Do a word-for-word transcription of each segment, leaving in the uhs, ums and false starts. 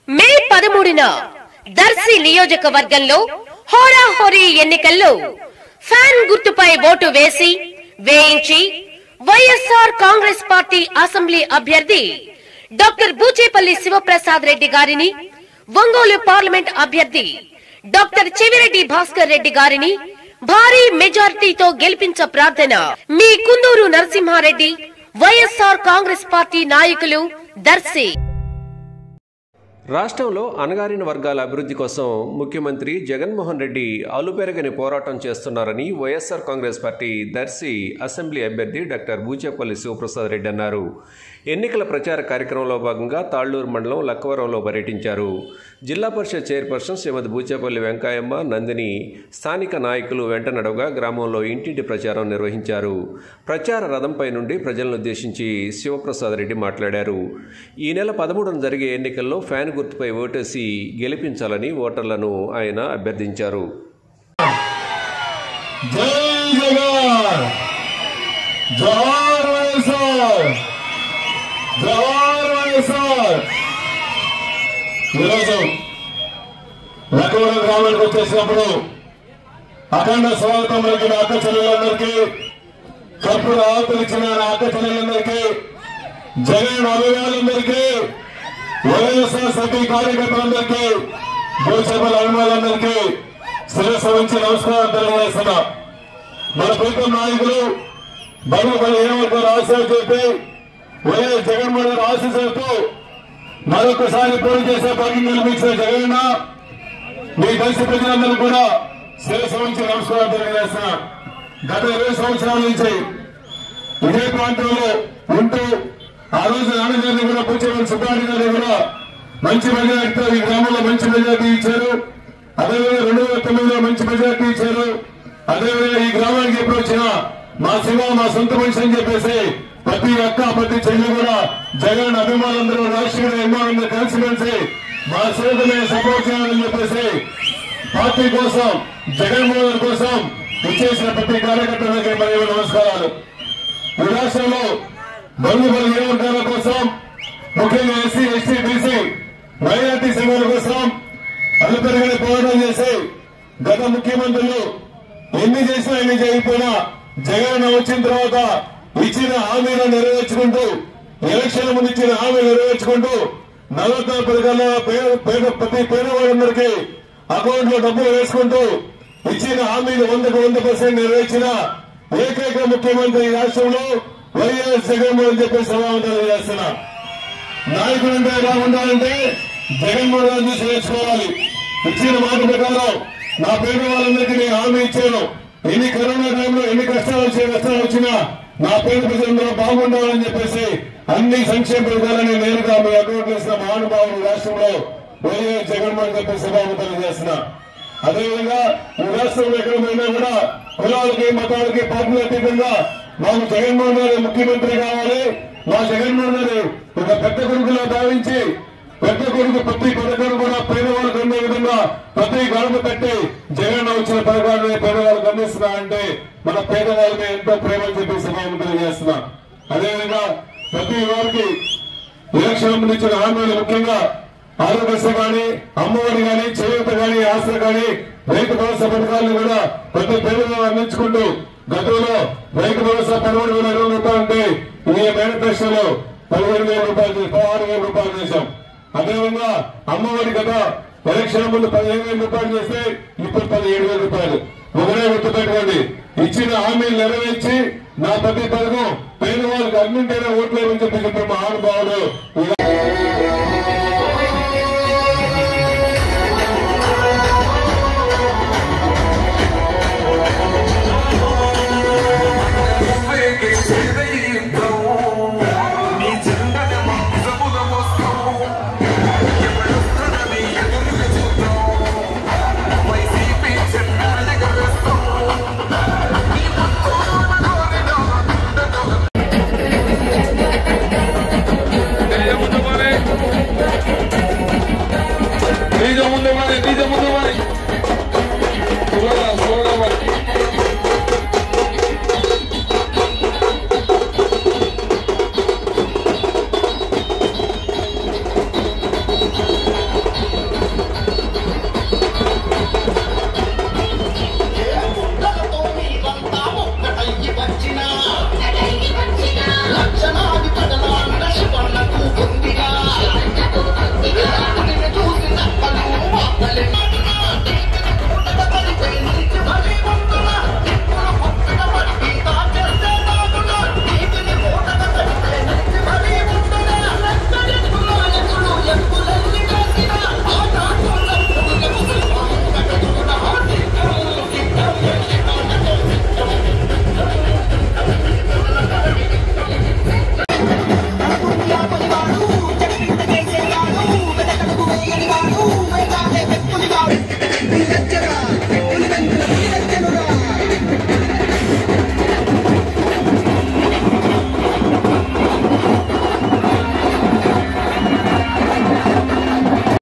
మే పదమూడున దర్శి నియోజకవర్గంలో హోరాహోరీ ఎన్నికల్లో ఫ్యాన్ గుర్తుపై ఓటు వేసి వేయించి వైఎస్ఆర్ కాంగ్రెస్ పార్టీ అసెంబ్లీ అభ్యర్థి డాక్టర్ బూచేపల్లి శివప్రసాద్ రెడ్డి గారిని, ఒంగోలు పార్లమెంట్ అభ్యర్థి డాక్టర్ చెవిరెడ్డి భాస్కర్ రెడ్డి గారిని భారీ మెజారిటీతో గెలిపించ ప్రార్థన. మీ కుందూరు నరసింహారెడ్డి, వైఎస్ఆర్ కాంగ్రెస్ పార్టీ నాయకులు, దర్శి. రాష్ట్రంలో అణగారిన వర్గాల అభివృద్ధి కోసం ముఖ్యమంత్రి జగన్మోహన్ రెడ్డి అలుపెరగని పోరాటం చేస్తున్నారని వైఎస్ఆర్ కాంగ్రెస్ పార్టీ దర్శి అసెంబ్లీ అభ్యర్థి డాక్టర్ బూచేపల్లి శివప్రసాద్ రెడ్డి అన్నారు. ఎన్నికల ప్రచార కార్యక్రమంలో భాగంగా తాళ్లూరు మండలం లక్కవరంలో పర్యటించారు. జిల్లా పరిషత్ చైర్పర్సన్ శ్రీమతి బూచేపల్లి వెంకయ్యమ్మ, నందిని, స్థానిక నాయకులు వెంట నడవగా గ్రామంలో ఇంటింటి ప్రచారం నిర్వహించారు. ప్రచార రథంపై నుండి ప్రజలను ఉద్దేశించి శివప్రసాద్ రెడ్డి మాట్లాడారు. ఈ నెల పదమూడున జరిగే ఎన్నికల్లో ఫ్యాన్ గుర్తుపై ఓటేసి గెలిపించాలని ఓటర్లను ఆయన అభ్యర్థించారు. ఈరోజు లక్కవరం గ్రామానికి వచ్చేసినప్పుడు అఖండ స్వాగతం పలికిన అక్క చెల్లెలందరికీ, కప్పుడు ఆహుతులు ఇచ్చిన అక్క చెల్లెలందరికీ, జగన్ అభిమానులందరికీ, వైఎస్ఆర్ సభ్య కార్యకర్తలందరికీ, బూచేపల్లి అభిమానులందరికీ శిరస్సు వంచి నమస్కారం తెలియజేస్తున్నా. మన ప్రీతం నాయకులు బడుగు ఏమవుతారు ఆశలు చెప్పి వైఎస్ జగన్మోహన్ రెడ్డి ఆశీస్సులతో మరొకసారి పోటీ చేసే భాగ్యం కల్పించిన జగన్ మీ దేశ ప్రజలందరూ కూడా శిరస్సు వంచి నమస్కారం తెలియజేస్తున్నా. గత ఇరవై సంవత్సరాల నుంచి ఇదే ప్రాంతంలో ఉంటూ ఆ రోజు నాన్నగారిని కూడా బూచేపల్లి సుబ్బారెడ్డి గారిని కూడా మంచి మెజార్టీతో ఈ గ్రామంలో మంచి మెజార్టీ ఇచ్చారు. అదేవిధంగా రెండు వేల తొమ్మిదిలో మంచి మెజార్టీ ఇచ్చారు. అదేవిధంగా ఈ గ్రామానికి ఎప్పుడు వచ్చినా మా శివ మా సొంత మనిషి అని చెప్పేసి ప్రతి అక్క ప్రతి చెల్లి కూడా జగన్ అభిమానులందరూ రాష్ట్రీయ అభిమానులందరూ కలిసిమెలిసి మా శివకుని సపోర్ట్ చేయాలని చెప్పేసి పార్టీ కోసం జగన్మోహన్ కోసం ఇచ్చేసిన ప్రతి కార్యకర్తలకి మరియు నమస్కారాలు. ఈ రాష్ట్రంలో బడుగు బలహీన వర్గాల కోసం, ముఖ్యంగా ఎస్సీ ఎస్టీ బీసీ మైనార్టీ సంఘాల కోసం అలుపెరగని పోరాటం చేసి గత ముఖ్యమంత్రులు ఎన్ని చేసినా ఎన్ని చేయకపోయినా జగన్ వచ్చిన తర్వాత ఇచ్చిన హామీలను నెరవేర్చుకుంటూ, ఎలక్షన్ ముందు ఇచ్చిన హామీలు నెరవేర్చుకుంటూ నవరత్న పథకాల ప్రతి పేదవాళ్ళందరికీ అకౌంట్ లో డబ్బులు వేసుకుంటూ ఇచ్చిన హామీలు వందకు వంద పర్సెంట్ నెరవేర్చిన ఏకైక ముఖ్యమంత్రి ఈ రాష్ట్రంలో వైఎస్ జగన్మోహన్ చెప్పి సమావేశం తెలియజేస్తున్నా. నాయకుడు అంటే ఎలా ఉండాలంటే జగన్మోహన్ రెడ్డి నేర్చుకోవాలి. ఇచ్చిన మాట ప్రకారం నా పేదవాళ్ళందరికీ నేను హామీ ఇచ్చాను. ఎన్ని కరోనా టైంలో ఎన్ని కష్టాలు వచ్చే కష్టాలు వచ్చినా నా పేద ప్రజలందరూ బాగుండాలని చెప్పేసి అన్ని సంక్షేమ పథకాలని నేరుగా మీ అకౌంట్ వేసిన మహానుభావులు రాష్ట్రంలో వైఎస్ జగన్మోహన్ చెప్పి సభాము తెలియజేస్తున్నా. అదేవిధంగా ఈ రాష్ట్రంలో ఎక్కడ పోయినా కూడా కులాలకి మతాలకి పార్టీల అతీతంగా మాకు జగన్మోహన్ రెడ్డి ముఖ్యమంత్రి కావాలి, మా జగన్మోహన్ రెడ్డి ఒక పెద్ద కొడుకులా భావించి పెద్ద కొడుకు ప్రతి పథకాలు కూడా పేదవాళ్ళకు అందే విధంగా ప్రతి గడప పెట్టి జగన్ వచ్చిన పథకాలని పేదవాళ్ళకు అందిస్తున్నా అంటే మన పేదవాళ్ళకి ఎంతో ప్రేమని చెప్పి సభాము తెలియజేస్తున్నా. అదేవిధంగా ప్రతి వారికి ఎలక్షన్ ముందు ఇచ్చిన హామీలు ముఖ్యంగా ఆరోగ్యశ్రీ కానీ, అమ్మఒడి కానీ, చేయూత కానీ, ఆసరా కానీ, రైతు భరోసా పథకాలను కూడా ప్రతి పేదవాళ్ళు అందించుకుంటూ గతంలో రైతు భరోసా పదమూడు వేల ఇరవై రూపాయలు ఉంటే ఈ మేనిఫెస్టోలో పదిహేడు వేల రూపాయలు పదహారు వేల రూపాయలు చేశాం. అదేవిధంగా అమ్మఒడి గత ఎలక్షన్ ముందు పదిహేను వేల రూపాయలు చేస్తే ఇప్పుడు పదిహేడు వేల రూపాయలు. ఒకటే గుర్తుపెట్టుకోండి, ఇచ్చిన హామీలు నెరవేర్చి నా ప్రతి పథకం పేదవాళ్ళకి అన్నింటైనా ఓట్లేమని చెప్పి చెప్పిన మహానుభావులు Vale.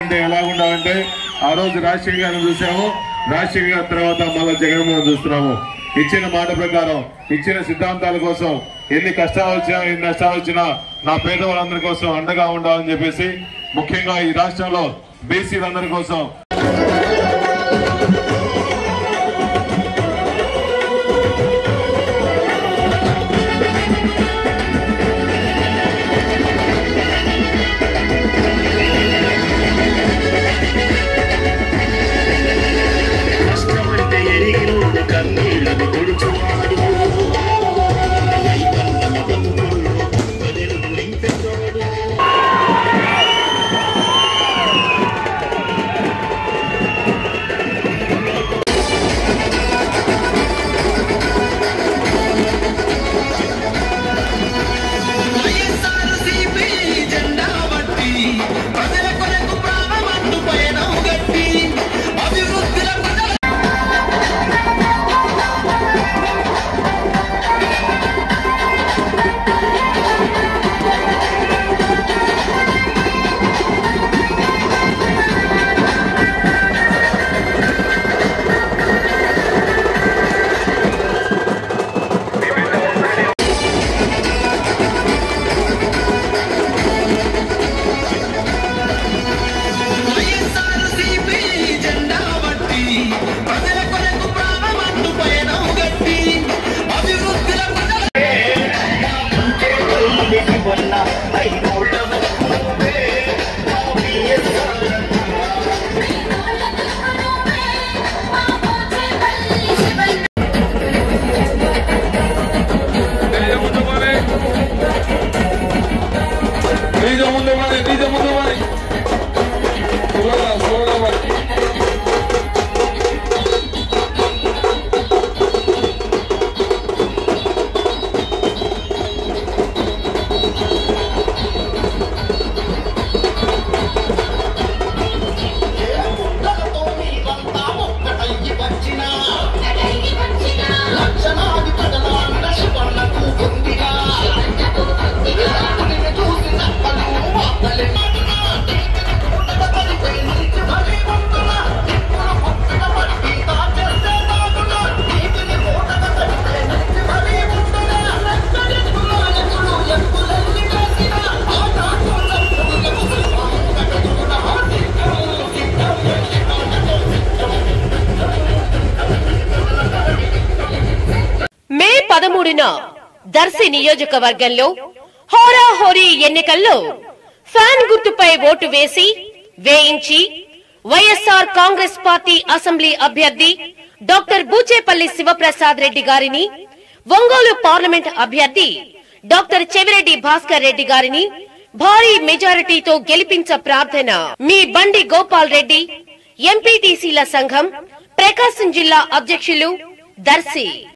అంటే ఎలా ఉండాలంటే ఆ రోజు రాజశేఖర్ గారిని చూసాము, రాజశేఖర్ గారి తర్వాత మళ్ళీ జగన్మోహన్ చూస్తున్నాము. ఇచ్చిన మాట ప్రకారం ఇచ్చిన సిద్ధాంతాల కోసం ఎన్ని కష్టాలు వచ్చినా ఎన్ని నష్టాలు వచ్చినా నా పేదవాళ్ళందరి కోసం అండగా ఉండాలని చెప్పేసి ముఖ్యంగా ఈ రాష్ట్రంలో బీసీలందరి కోసం పదమూడున దర్శి నియోజకవర్గంలో హోరాహోరీ ఎన్నికల్లో ఫ్యాన్ గుర్తుపై ఓటు వేసి వేయించి వైఎస్ఆర్ కాంగ్రెస్ పార్టీ అసెంబ్లీ అభ్యర్థి డాక్టర్ బూచేపల్లి శివప్రసాద్ రెడ్డి గారిని, ఒంగోలు పార్లమెంట్ అభ్యర్థి డాక్టర్ చెవిరెడ్డి భాస్కర్ రెడ్డి గారిని భారీ మెజారిటీతో గెలిపించ ప్రార్థన. మీ బండి గోపాల్ రెడ్డి, ఎంపీటీసీల సంఘం, ప్రకాశం జిల్లా అధ్యక్షులు, దర్శి.